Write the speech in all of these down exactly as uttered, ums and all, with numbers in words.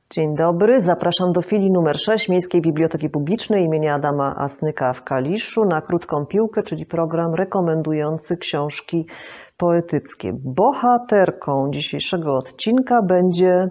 Dzień dobry, zapraszam do filii numer sześć Miejskiej Biblioteki Publicznej imienia Adama Asnyka w Kaliszu na Krótką Piłkę, czyli program rekomendujący książki poetyckie. Bohaterką dzisiejszego odcinka będzie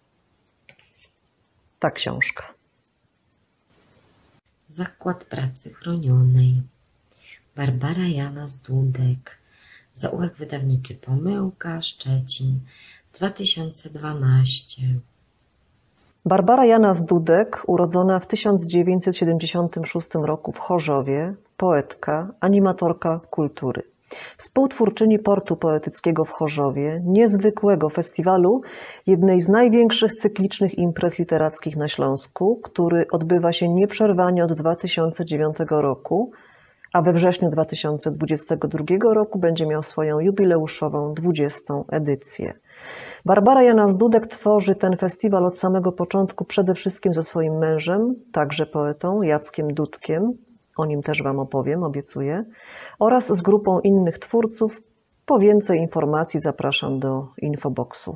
ta książka. Zakład Pracy Chronionej. Barbara Janas-Dudek. Zaułek wydawniczy Pomyłka, Szczecin, dwa tysiące dwanaście. Barbara Janas-Dudek, urodzona w tysiąc dziewięćset siedemdziesiątym szóstym roku w Chorzowie, poetka, animatorka kultury. Współtwórczyni Portu Poetyckiego w Chorzowie, niezwykłego festiwalu, jednej z największych cyklicznych imprez literackich na Śląsku, który odbywa się nieprzerwanie od dwa tysiące dziewiątego roku, a we wrześniu dwa tysiące dwudziestego drugiego roku będzie miał swoją jubileuszową dwudziestą edycję. Barbara Janas-Dudek tworzy ten festiwal od samego początku przede wszystkim ze swoim mężem, także poetą, Jackiem Dudkiem, o nim też Wam opowiem, obiecuję, oraz z grupą innych twórców. Po więcej informacji zapraszam do infoboxu.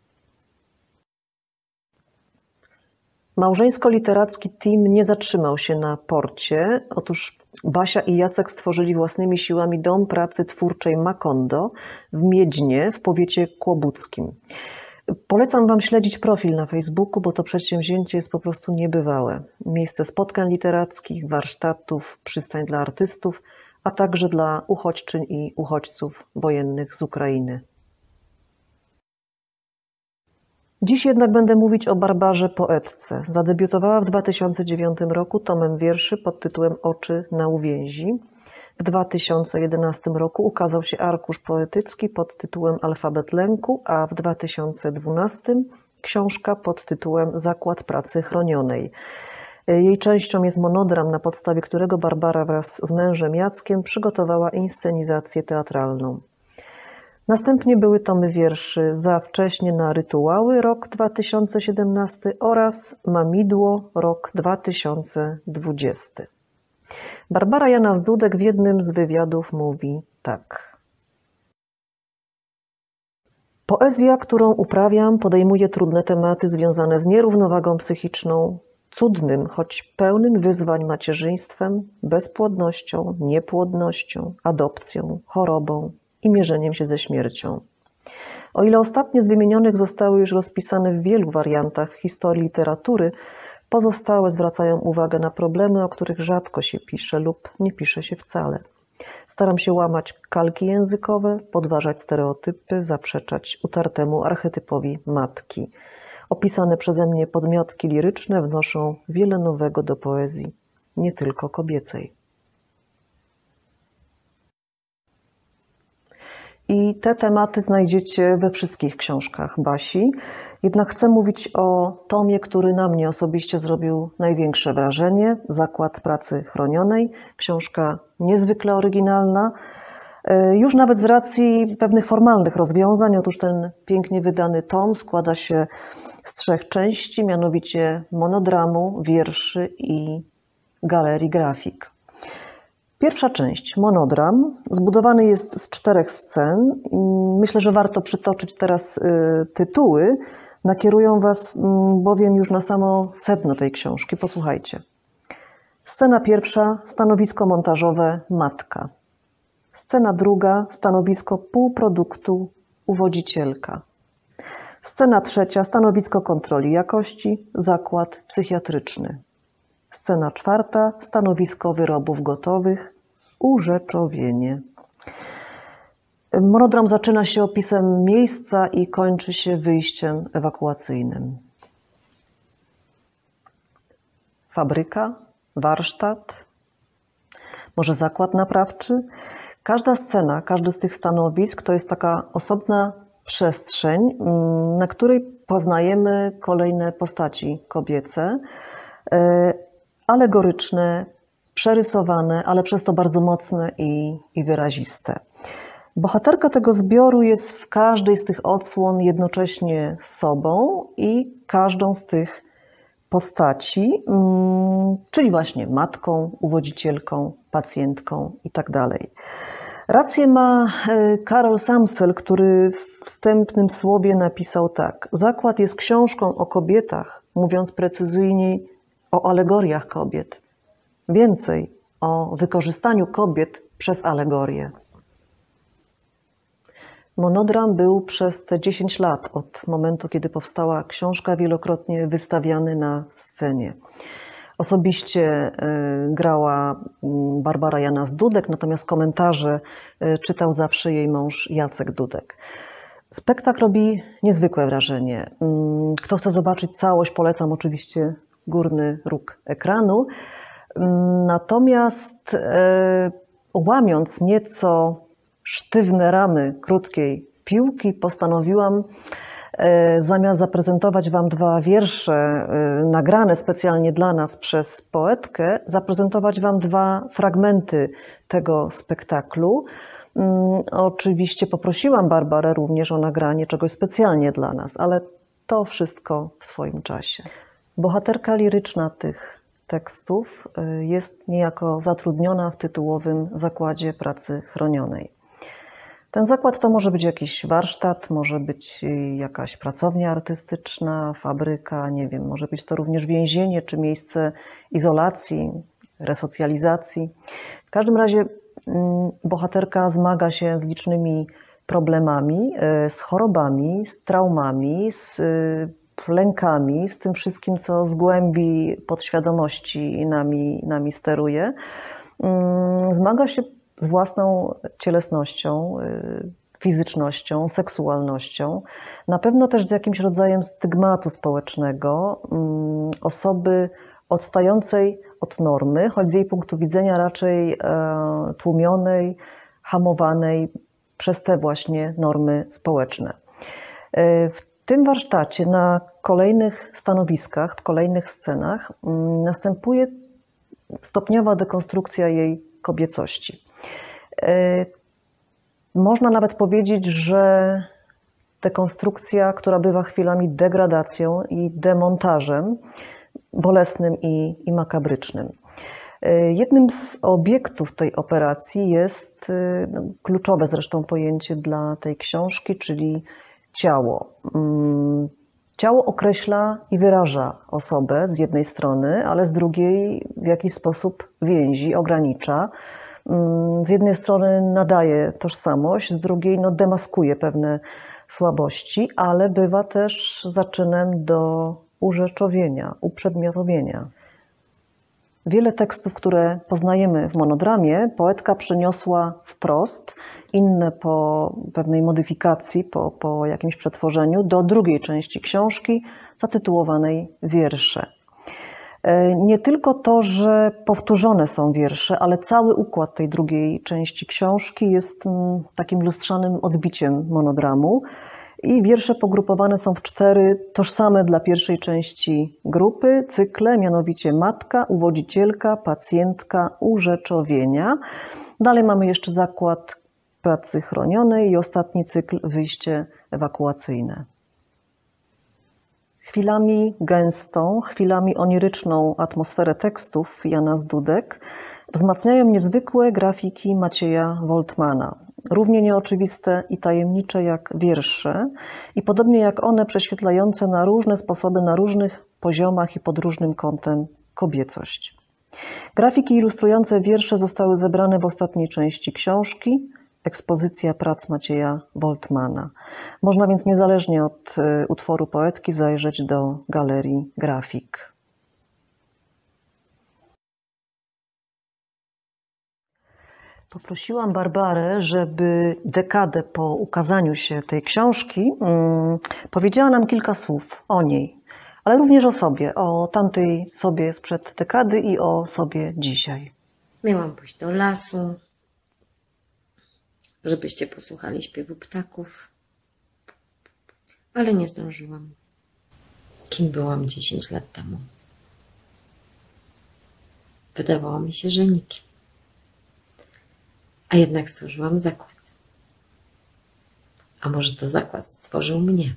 Małżeńsko-literacki team nie zatrzymał się na porcie. Otóż Basia i Jacek stworzyli własnymi siłami Dom Pracy Twórczej Macondo w Miedźnie w powiecie kłobuckim. Polecam Wam śledzić profil na Facebooku, bo to przedsięwzięcie jest po prostu niebywałe. Miejsce spotkań literackich, warsztatów, przystań dla artystów, a także dla uchodźczyń i uchodźców wojennych z Ukrainy. Dziś jednak będę mówić o Barbarze poetce. Zadebiutowała w dwa tysiące dziewiątym roku tomem wierszy pod tytułem Oczy na uwięzi. W dwa tysiące jedenastym roku ukazał się arkusz poetycki pod tytułem Alfabet lęku, a w dwa tysiące dwunastym książka pod tytułem Zakład Pracy Chronionej. Jej częścią jest monodram, na podstawie którego Barbara wraz z mężem Jackiem przygotowała inscenizację teatralną. Następnie były tomy wierszy Za wcześnie na rytuały, rok dwa tysiące siedemnasty oraz Mamidło, rok dwa tysiące dwudziesty. Barbara Janas-Dudek w jednym z wywiadów mówi tak. Poezja, którą uprawiam, podejmuje trudne tematy związane z nierównowagą psychiczną, cudnym, choć pełnym wyzwań macierzyństwem, bezpłodnością, niepłodnością, adopcją, chorobą i mierzeniem się ze śmiercią. O ile ostatnie z wymienionych zostały już rozpisane w wielu wariantach w historii literatury, pozostałe zwracają uwagę na problemy, o których rzadko się pisze lub nie pisze się wcale. Staram się łamać kalki językowe, podważać stereotypy, zaprzeczać utartemu archetypowi matki. Opisane przeze mnie podmiotki liryczne wnoszą wiele nowego do poezji, nie tylko kobiecej. I te tematy znajdziecie we wszystkich książkach Basi. Jednak chcę mówić o tomie, który na mnie osobiście zrobił największe wrażenie. Zakład Pracy Chronionej. Książka niezwykle oryginalna. Już nawet z racji pewnych formalnych rozwiązań. Otóż ten pięknie wydany tom składa się z trzech części, mianowicie monodramu, wierszy i galerii grafik. Pierwsza część, monodram, zbudowany jest z czterech scen. Myślę, że warto przytoczyć teraz tytuły. Nakierują Was bowiem już na samo sedno tej książki. Posłuchajcie. Scena pierwsza, stanowisko montażowe matka. Scena druga, stanowisko półproduktu uwodzicielka. Scena trzecia, stanowisko kontroli jakości, zakład psychiatryczny. Scena czwarta, stanowisko wyrobów gotowych, urzeczowienie. Monodram zaczyna się opisem miejsca i kończy się wyjściem ewakuacyjnym. Fabryka, warsztat, może zakład naprawczy. Każda scena, każdy z tych stanowisk to jest taka osobna przestrzeń, na której poznajemy kolejne postaci kobiece, alegoryczne, przerysowane, ale przez to bardzo mocne i, i wyraziste. Bohaterka tego zbioru jest w każdej z tych odsłon jednocześnie sobą i każdą z tych postaci, czyli właśnie matką, uwodzicielką, pacjentką i tak dalej. Rację ma Karol Samsel, który wstępnym słowie napisał tak. Zakład jest książką o kobietach, mówiąc precyzyjniej o alegoriach kobiet. Więcej o wykorzystaniu kobiet przez alegorię. Monodram był przez te dziesięć lat od momentu, kiedy powstała książka, wielokrotnie wystawiany na scenie. Osobiście grała Barbara Janas Dudek, natomiast komentarze czytał zawsze jej mąż Jacek Dudek. Spektakl robi niezwykłe wrażenie. Kto chce zobaczyć całość, polecam oczywiście górny róg ekranu. Natomiast łamiąc nieco sztywne ramy krótkiej piłki, postanowiłam zamiast zaprezentować Wam dwa wiersze nagrane specjalnie dla nas przez poetkę, zaprezentować Wam dwa fragmenty tego spektaklu. Oczywiście poprosiłam Barbarę również o nagranie czegoś specjalnie dla nas, ale to wszystko w swoim czasie. Bohaterka liryczna tych tekstów jest niejako zatrudniona w tytułowym zakładzie pracy chronionej. Ten zakład to może być jakiś warsztat, może być jakaś pracownia artystyczna, fabryka, nie wiem, może być to również więzienie czy miejsce izolacji, resocjalizacji. W każdym razie bohaterka zmaga się z licznymi problemami, z chorobami, z traumami, z lękami, z tym wszystkim, co z głębi podświadomości nami, nami steruje. Zmaga się z własną cielesnością, fizycznością, seksualnością, na pewno też z jakimś rodzajem stygmatu społecznego, osoby odstającej od normy, choć z jej punktu widzenia raczej tłumionej, hamowanej przez te właśnie normy społeczne. W tym warsztacie na kolejnych stanowiskach, w kolejnych scenach następuje stopniowa dekonstrukcja jej kobiecości. Można nawet powiedzieć, że dekonstrukcja, która bywa chwilami degradacją i demontażem, bolesnym i, i makabrycznym. Jednym z obiektów tej operacji jest no, kluczowe zresztą pojęcie dla tej książki, czyli ciało. Ciało określa i wyraża osobę z jednej strony, ale z drugiej w jakiś sposób więzi, ogranicza. Z jednej strony nadaje tożsamość, z drugiej no, demaskuje pewne słabości, ale bywa też zaczynem do urzeczowienia, uprzedmiotowienia. Wiele tekstów, które poznajemy w monodramie, poetka przeniosła wprost, inne po pewnej modyfikacji, po, po jakimś przetworzeniu, do drugiej części książki zatytułowanej Wiersze. Nie tylko to, że powtórzone są wiersze, ale cały układ tej drugiej części książki jest takim lustrzanym odbiciem monodramu i wiersze pogrupowane są w cztery tożsame dla pierwszej części grupy cykle, mianowicie matka, uwodzicielka, pacjentka, urzeczowienia. Dalej mamy jeszcze zakład pracy chronionej i ostatni cykl wyjście ewakuacyjne. Chwilami gęstą, chwilami oniryczną atmosferę tekstów Janas Dudek wzmacniają niezwykłe grafiki Macieja Woltmana. Równie nieoczywiste i tajemnicze jak wiersze i podobnie jak one prześwietlające na różne sposoby, na różnych poziomach i pod różnym kątem kobiecość. Grafiki ilustrujące wiersze zostały zebrane w ostatniej części książki, ekspozycja prac Macieja Woltmana. Można więc niezależnie od utworu poetki zajrzeć do galerii grafik. Poprosiłam Barbarę, żeby dekadę po ukazaniu się tej książki um, powiedziała nam kilka słów o niej, ale również o sobie, o tamtej sobie sprzed dekady i o sobie dzisiaj. Miałam pójść do lasu, żebyście posłuchali śpiewu ptaków, ale nie zdążyłam. Kim byłam dziesięć lat temu? Wydawało mi się, że nikim. A jednak stworzyłam zakład. A może to zakład stworzył mnie?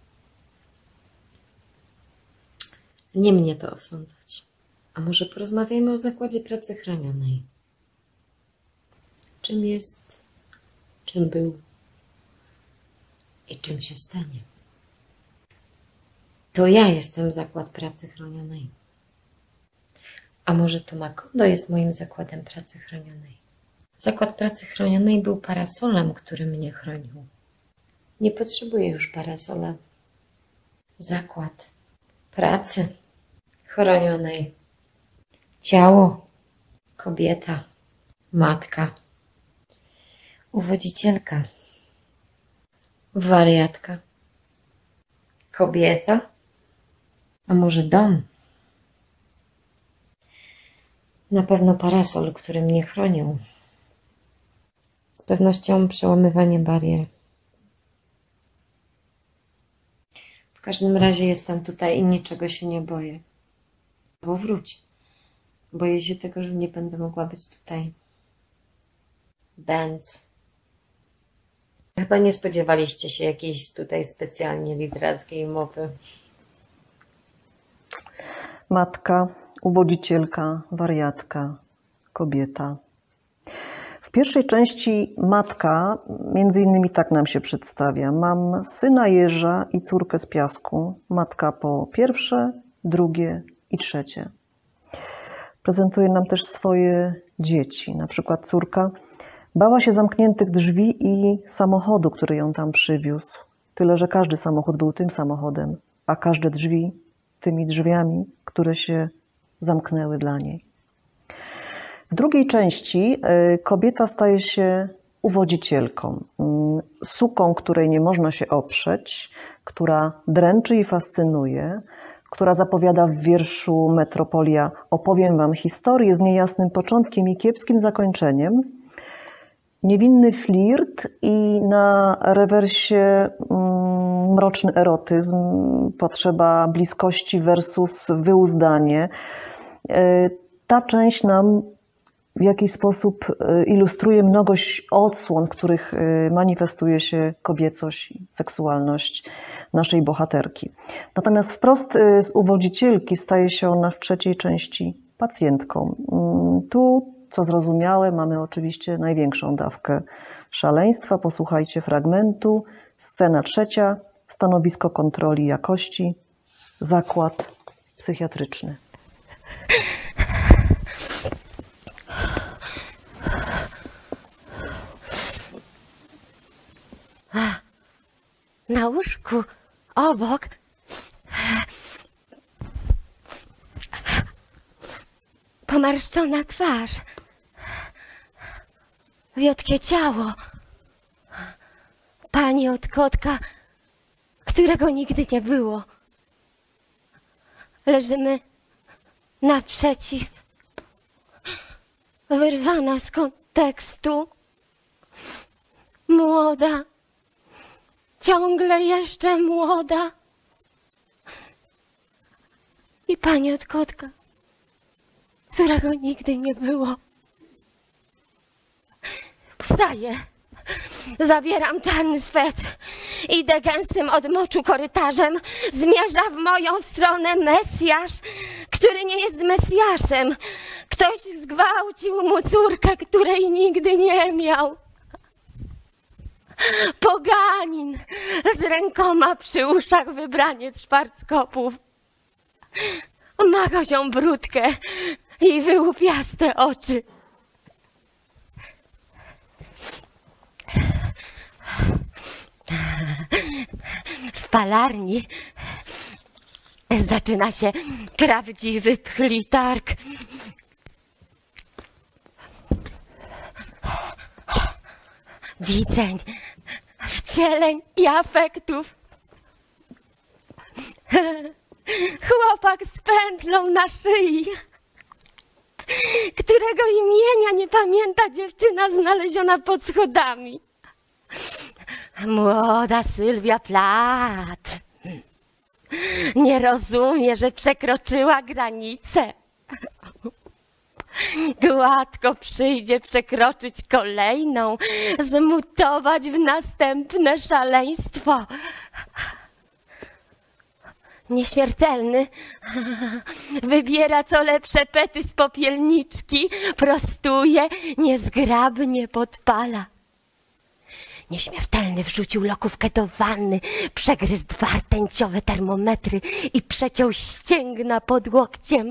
Nie mnie to osądzać. A może porozmawiajmy o zakładzie pracy chronionej? Czym jest? Czym był? i czym się stanie. To ja jestem zakład pracy chronionej. A może to Macondo jest moim zakładem pracy chronionej? Zakład pracy chronionej był parasolem, który mnie chronił. Nie potrzebuję już parasola. Zakład pracy chronionej. Ciało, kobieta, matka, uwodzicielka, wariatka, kobieta, a może dom? Na pewno parasol, który mnie chronił. Z pewnością przełamywanie barier. W każdym razie jestem tutaj i niczego się nie boję. Bo wróć. Boję się tego, że nie będę mogła być tutaj. Bęc. Chyba nie spodziewaliście się jakiejś tutaj specjalnie literackiej mowy. Matka, uwodzicielka, wariatka, kobieta. W pierwszej części matka między innymi tak nam się przedstawia. Mam syna jeża i córkę z piasku. Matka po pierwsze, drugie i trzecie. Prezentuje nam też swoje dzieci. Na przykład córka bała się zamkniętych drzwi i samochodu, który ją tam przywiózł. Tyle, że każdy samochód był tym samochodem, a każde drzwi tymi drzwiami, które się zamknęły dla niej. W drugiej części kobieta staje się uwodzicielką, suką, której nie można się oprzeć, która dręczy i fascynuje, która zapowiada w wierszu Metropolia opowiem wam historię z niejasnym początkiem i kiepskim zakończeniem. Niewinny flirt i na rewersie mm, mroczny erotyzm, potrzeba bliskości versus wyuzdanie. Ta część nam w jakiś sposób ilustruje mnogość odsłon, w których manifestuje się kobiecość i seksualność naszej bohaterki. Natomiast wprost z uwodzicielki staje się ona w trzeciej części pacjentką. Tu, co zrozumiałe, mamy oczywiście największą dawkę szaleństwa. Posłuchajcie fragmentu. Scena trzecia, stanowisko kontroli jakości, zakład psychiatryczny. Na łóżku obok pomarszczona twarz, wiotkie ciało, pani od kotka, którego nigdy nie było. Leżymy naprzeciw, wyrwana z kontekstu, młoda, ciągle jeszcze młoda. I pani od kotka, którego nigdy nie było. Wstaję, zabieram czarny swetr, idę gęstym od moczu korytarzem, zmierza w moją stronę Mesjasz, który nie jest Mesjaszem. Ktoś zgwałcił mu córkę, której nigdy nie miał. Poganin z rękoma przy uszach, wybraniec szwarckopów. Ma kozią brudkę i wyłupiaste oczy. W palarni zaczyna się prawdziwy pchlitarg. Widzeń, wcieleń i afektów. Chłopak z pętlą na szyi, którego imienia nie pamięta dziewczyna znaleziona pod schodami. Młoda Sylwia Plath nie rozumie, że przekroczyła granicę. Gładko przyjdzie przekroczyć kolejną, zmutować w następne szaleństwo. Nieśmiertelny wybiera co lepsze pety z popielniczki, prostuje, niezgrabnie podpala. Nieśmiertelny wrzucił lokówkę do wanny, przegryzł dwa rtęciowe termometry i przeciął ścięgna pod łokciem.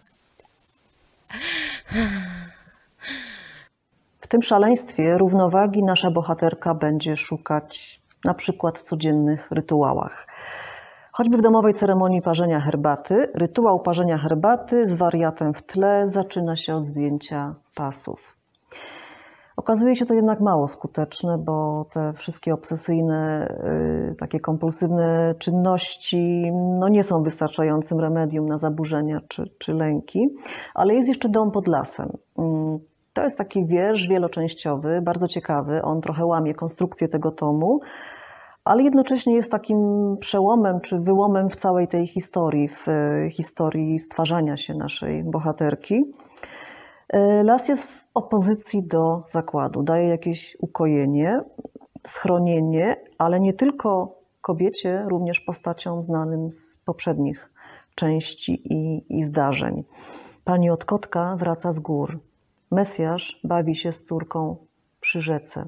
W tym szaleństwie równowagi nasza bohaterka będzie szukać na przykład w codziennych rytuałach. Choćby w domowej ceremonii parzenia herbaty, rytuał parzenia herbaty z wariatem w tle zaczyna się od zdjęcia pasów. Okazuje się to jednak mało skuteczne, bo te wszystkie obsesyjne, yy, takie kompulsywne czynności no nie są wystarczającym remedium na zaburzenia czy, czy lęki, ale jest jeszcze Dom pod lasem. Yy, to jest taki wiersz wieloczęściowy, bardzo ciekawy, on trochę łamie konstrukcję tego tomu, ale jednocześnie jest takim przełomem czy wyłomem w całej tej historii, w historii stwarzania się naszej bohaterki. Las jest w opozycji do zakładu, daje jakieś ukojenie, schronienie, ale nie tylko kobiecie, również postaciom znanym z poprzednich części i, i zdarzeń. Pani od kotka wraca z gór. Mesjasz bawi się z córką przy rzece.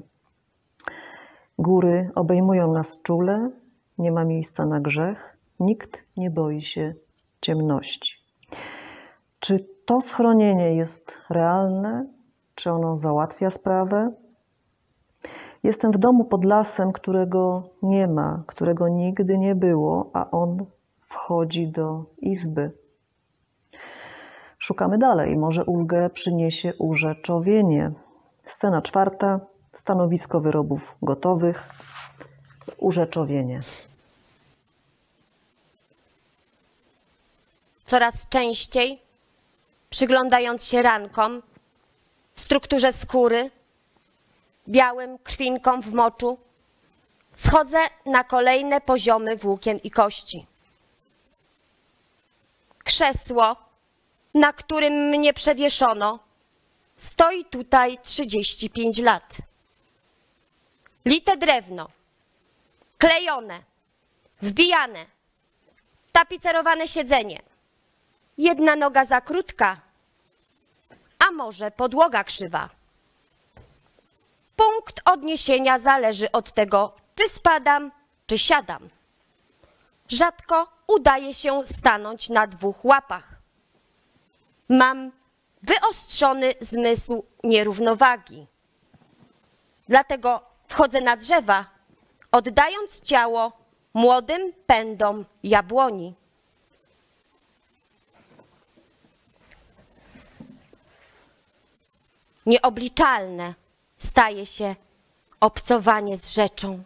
Góry obejmują nas czule, nie ma miejsca na grzech, nikt nie boi się ciemności. Czy to schronienie jest realne? Czy ono załatwia sprawę? Jestem w domu pod lasem, którego nie ma, którego nigdy nie było, a on wchodzi do izby. Szukamy dalej, może ulgę przyniesie urzeczowienie. Scena czwarta. Stanowisko wyrobów gotowych, urzeczowienie. Coraz częściej, przyglądając się rankom, strukturze skóry, białym krwinkom w moczu, schodzę na kolejne poziomy włókien i kości. Krzesło, na którym mnie przewieszono, stoi tutaj trzydzieści pięć lat. Lite drewno, klejone, wbijane, tapicerowane siedzenie. Jedna noga za krótka, a może podłoga krzywa. Punkt odniesienia zależy od tego, czy spadam, czy siadam. Rzadko udaje się stanąć na dwóch łapach. Mam wyostrzony zmysł nierównowagi. Dlatego wchodzę na drzewa, oddając ciało młodym pędom jabłoni. Nieobliczalne staje się obcowanie z rzeczą.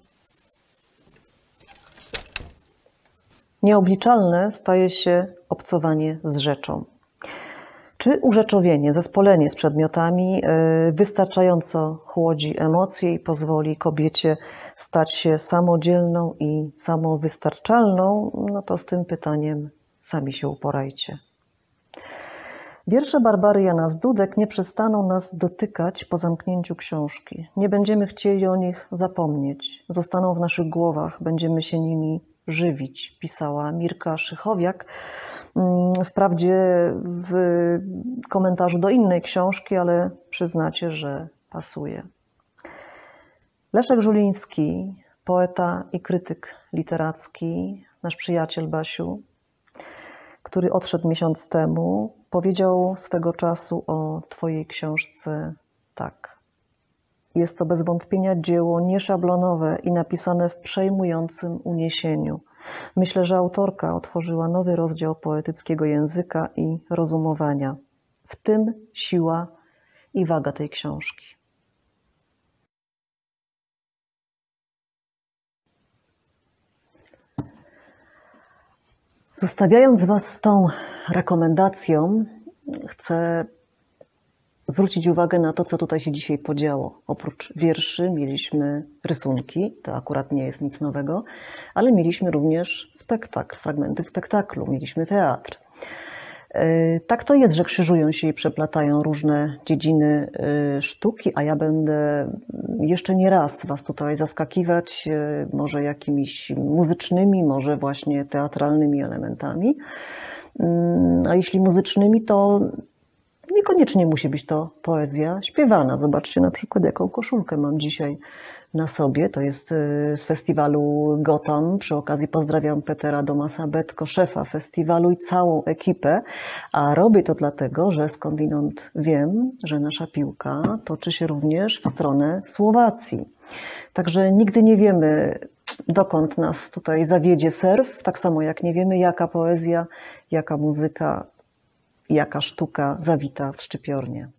Nieobliczalne staje się obcowanie z rzeczą. Czy urzeczowienie, zespolenie z przedmiotami wystarczająco chłodzi emocje i pozwoli kobiecie stać się samodzielną i samowystarczalną? No to z tym pytaniem sami się uporajcie. Wiersze Barbary Jana Zdudek nie przestaną nas dotykać po zamknięciu książki. Nie będziemy chcieli o nich zapomnieć. Zostaną w naszych głowach, będziemy się nimi żywić, pisała Mirka Szychowiak. Wprawdzie w komentarzu do innej książki, ale przyznacie, że pasuje. Leszek Żuliński, poeta i krytyk literacki, nasz przyjaciel Basiu, który odszedł miesiąc temu, powiedział swego czasu o twojej książce tak. Jest to bez wątpienia dzieło nieszablonowe i napisane w przejmującym uniesieniu. Myślę, że autorka otworzyła nowy rozdział poetyckiego języka i rozumowania. W tym siła i waga tej książki. Zostawiając Was z tą rekomendacją, chcę zwrócić uwagę na to, co tutaj się dzisiaj podziało. Oprócz wierszy mieliśmy rysunki, to akurat nie jest nic nowego, ale mieliśmy również spektakl, fragmenty spektaklu, mieliśmy teatr. Tak to jest, że krzyżują się i przeplatają różne dziedziny sztuki, a ja będę jeszcze nie raz Was tutaj zaskakiwać, może jakimiś muzycznymi, może właśnie teatralnymi elementami. A jeśli muzycznymi, to niekoniecznie musi być to poezja śpiewana. Zobaczcie na przykład, jaką koszulkę mam dzisiaj na sobie. To jest z festiwalu Gotham. Przy okazji pozdrawiam Petera Domasa-Betko, szefa festiwalu i całą ekipę. A robię to dlatego, że skądinąd wiem, że nasza piłka toczy się również w stronę Słowacji. Także nigdy nie wiemy, dokąd nas tutaj zawiedzie surf, tak samo jak nie wiemy, jaka poezja, jaka muzyka, jaka sztuka zawita w Szczypiornie.